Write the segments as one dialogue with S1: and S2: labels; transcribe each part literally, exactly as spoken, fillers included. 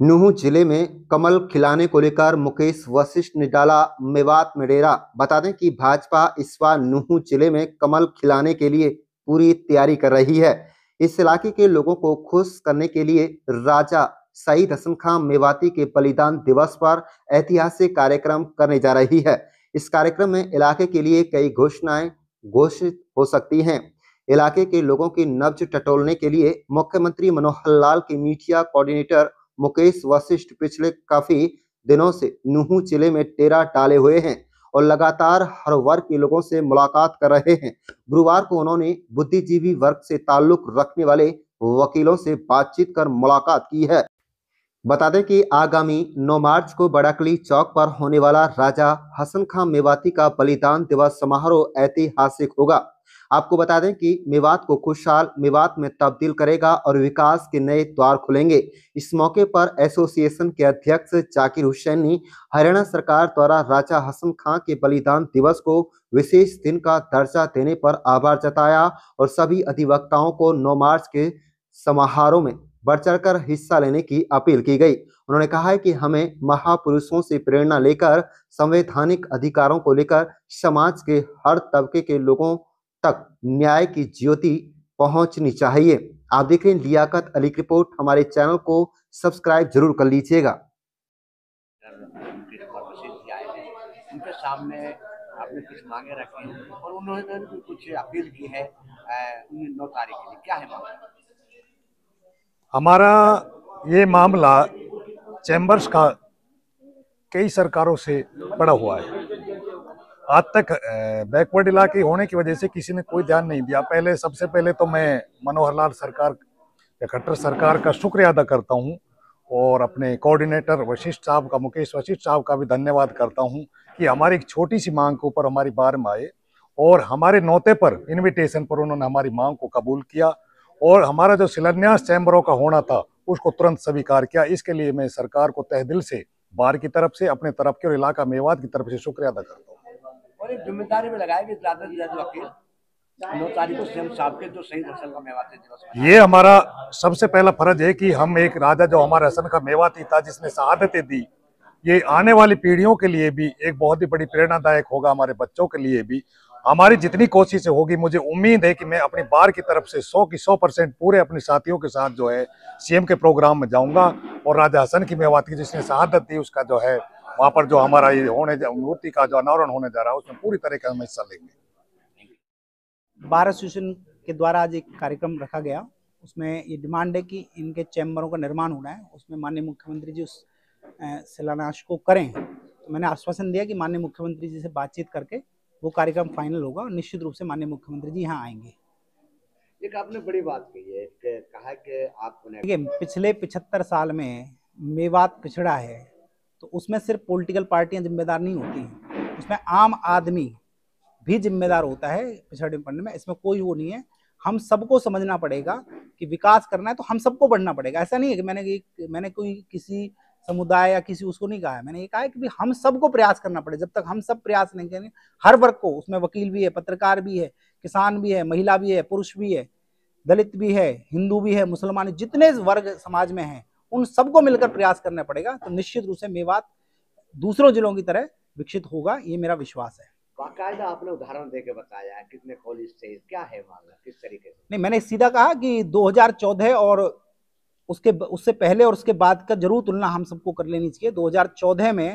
S1: नूंह जिले में कमल खिलाने को लेकर मुकेश वशिष्ठ ने डाला मेवात में डेरा। बता दें कि भाजपा इस बार नूंह जिले में कमल खिलाने के लिए पूरी तैयारी कर रही है। इस इलाके के लोगों को खुश करने के लिए राजा शहीद हसन खां मेवाती के बलिदान दिवस पर ऐतिहासिक कार्यक्रम करने जा रही है। इस कार्यक्रम में इलाके के लिए कई घोषणाएं घोषित हो सकती हैं। इलाके के लोगों की नब्ज टटोलने के लिए मुख्यमंत्री मनोहर लाल के मीडिया कोऑर्डिनेटर मुकेश वशिष्ठ पिछले काफी दिनों से नूंह जिले में डेरा डाले हुए हैं और लगातार हर वर्ग के लोगों से मुलाकात कर रहे हैं। गुरुवार को उन्होंने बुद्धिजीवी वर्ग से ताल्लुक रखने वाले वकीलों से बातचीत कर मुलाकात की है। बता दें कि आगामी नौ मार्च को बड़ाकली चौक पर होने वाला राजा हसन खां मेवाती का बलिदान दिवस समारोह ऐतिहासिक होगा। आपको बता दें कि मेवात को खुशहाल मेवात में तब्दील करेगा और विकास के नए द्वार खुलेंगे। इस मौके पर एसोसिएशन के अध्यक्ष जाकिर हुसैन ने हरियाणा सरकार द्वारा राजा हसन खां के बलिदान दिवस को विशेष दिन का दर्जा देने पर आभार जताया और सभी अधिवक्ताओं को नौ मार्च के समारोह में बढ़ चढ़कर हिस्सा लेने की अपील की गई। उन्होंने कहा है कि हमें महापुरुषों से प्रेरणा लेकर संवैधानिक अधिकारों को लेकर समाज के हर तबके के लोगों तक न्याय की ज्योति पहुंचनी चाहिए। आप देख रहे हैं लियाकत अली की रिपोर्ट। हमारे चैनल को सब्सक्राइब जरूर कर लीजिएगा।
S2: उनके सामने आपने कुछ मांगे रखी हैं और उन्होंने भी कुछ अपील की है नौ तारीख के लिए, क्या है मामला?
S3: हमारा ये मामला चैम्बर्स का कई सरकारों से पड़ा हुआ है। आज तक बैकवर्ड इलाके होने की वजह से किसी ने कोई ध्यान नहीं दिया। पहले सबसे पहले तो मैं मनोहर लाल सरकार या खट्टर सरकार का शुक्रिया अदा करता हूं और अपने कोऑर्डिनेटर वशिष्ठ साहब का, मुकेश वशिष्ठ साहब का भी धन्यवाद करता हूं कि हमारी एक छोटी सी मांग के ऊपर हमारी बार में आए और हमारे नौते पर, इन्विटेशन पर उन्होंने हमारी मांग को कबूल किया और हमारा जो शिलान्यास चैम्बरों का होना था उसको तुरंत स्वीकार किया। इसके लिए मैं सरकार को तहे दिल से, बार की तरफ से, अपने तरफ के और इलाका मेवात की तरफ से शुक्रिया अदा करता हूँ।
S2: और एक जिम्मेदारी में लगाया कि ज्यादा से ज्यादा वकील नौ तारीख को सीएम साहब के जो शहीद हसन का मेवाती दिवस,
S3: ये हमारा सबसे पहला फर्ज है कि हम एक राजा जो हमारा हसन का मेवाती था, जिसने शहादतें दी, ये आने वाली पीढ़ियों के लिए भी एक बहुत ही बड़ी प्रेरणादायक होगा, हमारे बच्चों के लिए भी। हमारी जितनी कोशिशें होगी, मुझे उम्मीद है कि मैं अपनी बार की तरफ से सौ की सौ परसेंट पूरे अपने साथियों के साथ जो है सीएम के प्रोग्राम में जाऊंगा और राजा हसन की मेवाती जिसने शहादत दी उसका जो है वहां पर जो हमारा ये होने मूर्ति का जो अनावरण होने जा रहा है उसमें पूरी तरह का हम हिस्सा लेंगे।
S4: बार एसोसिएशन के द्वारा आज एक कार्यक्रम रखा गया, उसमें ये डिमांड है कि इनके चैम्बरों का निर्माण होना है, उसमें माननीय मुख्यमंत्री जी उस शिलान्यास को करें। तो मैंने आश्वासन दिया कि माननीय मुख्यमंत्री जी से बातचीत करके वो कार्यक्रम फाइनल होगा और निश्चित रूप से माननीय मुख्यमंत्री जी यहाँ आएंगे।
S2: एक आपने बड़ी बात कही है कि कहा कि आपने
S4: देखिए, पिछले पिछहत्तर साल में मेवात पिछड़ा है तो उसमें सिर्फ पॉलिटिकल पार्टियां जिम्मेदार नहीं होती हैं, उसमें आम आदमी भी जिम्मेदार होता है पिछड़े पड़ने में। इसमें कोई वो नहीं है। हम सबको समझना पड़ेगा कि विकास करना है तो हम सबको बढ़ना पड़ेगा। ऐसा नहीं है कि मैंने मैंने कोई किसी समुदाय या किसी उसको नहीं कहा है, मैंने ये कहा है कि हम सबको प्रयास करना पड़ेगा। जब तक हम सब प्रयास नहीं करेंगे, हर वर्ग को, उसमें वकील भी है, पत्रकार भी है, किसान भी है, महिला भी है, पुरुष भी है, दलित भी है, हिंदू भी है, मुसलमान, जितने वर्ग समाज में हैं उन सबको मिलकर प्रयास करना पड़ेगा। तो निश्चित रूप से मेवात दूसरों जिलों की तरह विकसित होगा, ये मेरा विश्वास है।
S2: बाकायदा आपने उदाहरण देके बताया है कितने कॉलेज से, क्या है मामला, किस तरीके से?
S4: नहीं, मैंने सीधा कहा कि दो हज़ार चौदह और उसके उससे पहले और उसके बाद का जरूर तुलना हम सबको कर लेनी चाहिए। दो हज़ार चौदह में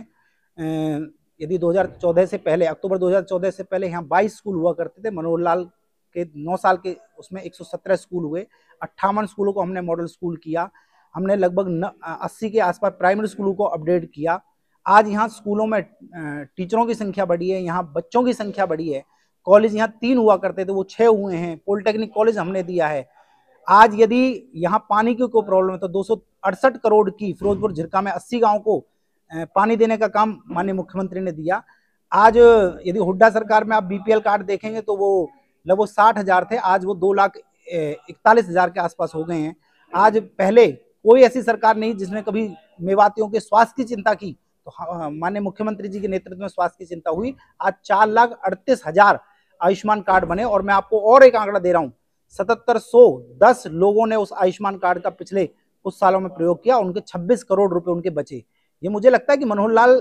S4: यदि दो हज़ार चौदह से पहले, अक्टूबर दो हज़ार चौदह से पहले यहाँ बाईस स्कूल हुआ करते थे। मनोहर लाल के नौ साल के उसमें एक सौ सत्रह स्कूल हुए, अट्ठावन स्कूलों को हमने मॉडल स्कूल किया, हमने लगभग अस्सी के आसपास प्राइमरी स्कूलों को अपडेट किया। आज यहाँ स्कूलों में टीचरों की संख्या बढ़ी है, यहाँ बच्चों की संख्या बढ़ी है। कॉलेज यहाँ तीन हुआ करते थे, वो छः हुए हैं। पॉलिटेक्निक कॉलेज हमने दिया है। आज यदि यहाँ पानी की कोई प्रॉब्लम है तो दो सौ अड़सठ करोड़ की फिरोजपुर झिरका में अस्सी गाँव को पानी देने का काम माननीय मुख्यमंत्री ने दिया। आज यदि हुड्डा सरकार में आप बीपीएल कार्ड देखेंगे तो वो लगभग साठ हजार थे, आज वो दो लाख इकतालीस हजार के आसपास हो गए हैं। आज पहले कोई ऐसी सरकार नहीं जिसने कभी मेवातियों के स्वास्थ्य की चिंता की, तो माननीय मुख्यमंत्री जी के नेतृत्व में स्वास्थ्य की चिंता हुई। आज चार लाख अड़तीस हजार आयुष्मान कार्ड बने और मैं आपको और एक आंकड़ा दे रहा हूँ, सतहत्तर सौ दस लोगों ने उस आयुष्मान कार्ड का पिछले कुछ सालों में प्रयोग किया, उनके छब्बीस करोड़ रुपए उनके बचे। ये मुझे लगता है कि मनोहर लाल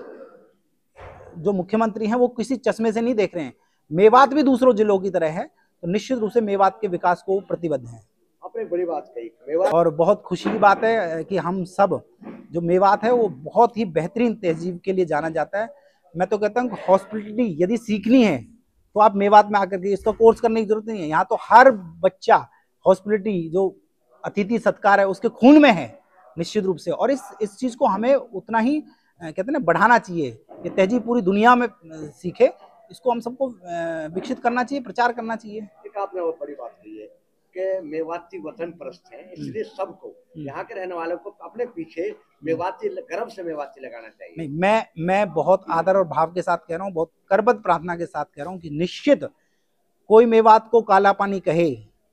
S4: जो मुख्यमंत्री हैं वो किसी चश्मे से नहीं देख रहे हैं। मेवात भी दूसरों जिलों की तरह है, तो निश्चित रूप से मेवात के विकास को प्रतिबद्ध हैं।
S2: आपने बड़ी बात कही मेवात,
S4: और बहुत खुशी की बात है कि हम सब, जो मेवात है वो बहुत ही बेहतरीन तहजीब के लिए जाना जाता है। मैं तो कहता हूँ कि हॉस्पिटलिटी यदि सीखनी है तो आप मेवात में आकर के इसका कोर्स करने की जरूरत नहीं है। यहाँ तो हर बच्चा हॉस्पिटलिटी जो अतिथि सत्कार है उसके खून में है निश्चित रूप से। और इस इस चीज को हमें उतना ही कहते हैं ना बढ़ाना चाहिए। ये तहजीब पूरी दुनिया में सीखे, इसको हम सबको विकसित करना चाहिए, प्रचार करना चाहिए।
S2: एक आपने वो बड़ी बात कही है कि मेवाती वतन परस्त है, इसलिए सबको यहाँ के रहने वालों को अपने पीछे मेवाती गर्व से मेवाती लगाना चाहिए।
S4: नहीं, मैं मैं बहुत आदर और भाव के साथ कह रहा हूँ, बहुत करबद्ध प्रार्थना के साथ कह रहा हूँ कि निश्चित कोई मेवात को काला पानी कहे,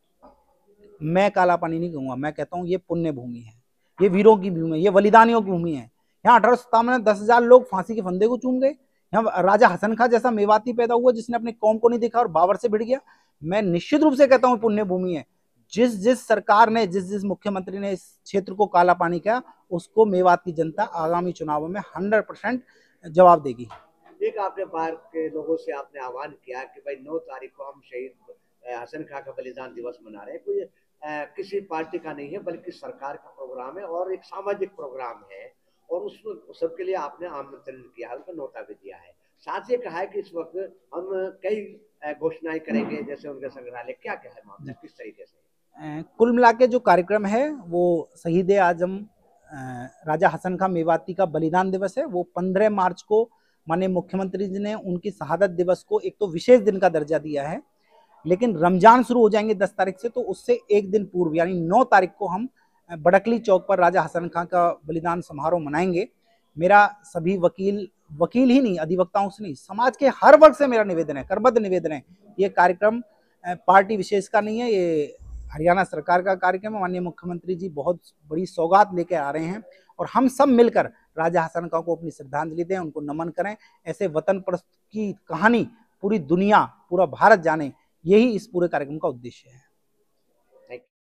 S4: मैं काला पानी नहीं कहूंगा। मैं कहता हूँ ये पुण्य भूमि है, ये वीरों की भूमि है, ये बलिदानियों की भूमि है। यहाँ अठारह सौ सत्तावन में दस हजार लोग फांसी के फंदे को चूम गए। यहाँ राजा हसन खां जैसा मेवाती पैदा हुआ जिसने अपनी कौम को नहीं देखा और बाबर से भिड़ गया। मैं निश्चित रूप से कहता हूँ पुण्य भूमि है। जिस जिस सरकार ने, जिस जिस मुख्यमंत्री ने इस क्षेत्र को काला पानी किया, उसको मेवात की जनता आगामी चुनावों में हंड्रेड परसेंट जवाब देगी।
S2: एक आपने बाहर के लोगों से आपने आह्वान किया कि भाई नौ तारीख को हम शहीद हसन खां का बलिदान दिवस मना रहे हैं। कोई आ, किसी पार्टी का नहीं है बल्कि सरकार का प्रोग्राम है और एक सामाजिक प्रोग्राम है, और उस सबके लिए आपने आमंत्रण किया है, उनको न्योता भी दिया है। साथ ही कहा है कि इस वक्त हम कई घोषणाएं करेंगे, जैसे उनके संग्रहालय, क्या क्या है मामला, किस तरीके से?
S4: कुल मिला के जो कार्यक्रम है वो शहीद आजम राजा हसन खां मेवाती का बलिदान दिवस है। वो पंद्रह मार्च को माननीय मुख्यमंत्री जी ने उनकी शहादत दिवस को एक तो विशेष दिन का दर्जा दिया है, लेकिन रमजान शुरू हो जाएंगे दस तारीख से, तो उससे एक दिन पूर्व यानी नौ तारीख को हम बड़कली चौक पर राजा हसन खां का बलिदान समारोह मनाएंगे। मेरा सभी वकील वकील ही नहीं, अधिवक्ताओं से नहीं, समाज के हर वर्ग से मेरा निवेदन है, करबद्ध निवेदन है, ये कार्यक्रम पार्टी विशेष का नहीं है, ये हरियाणा सरकार का कार्यक्रम है। माननीय मुख्यमंत्री जी बहुत बड़ी सौगात लेकर आ रहे हैं और हम सब मिलकर राजा हसन खां को अपनी श्रद्धांजलि दें, उनको नमन करें। ऐसे वतन परस्त की कहानी पूरी दुनिया, पूरा भारत जाने, यही इस पूरे कार्यक्रम का उद्देश्य है।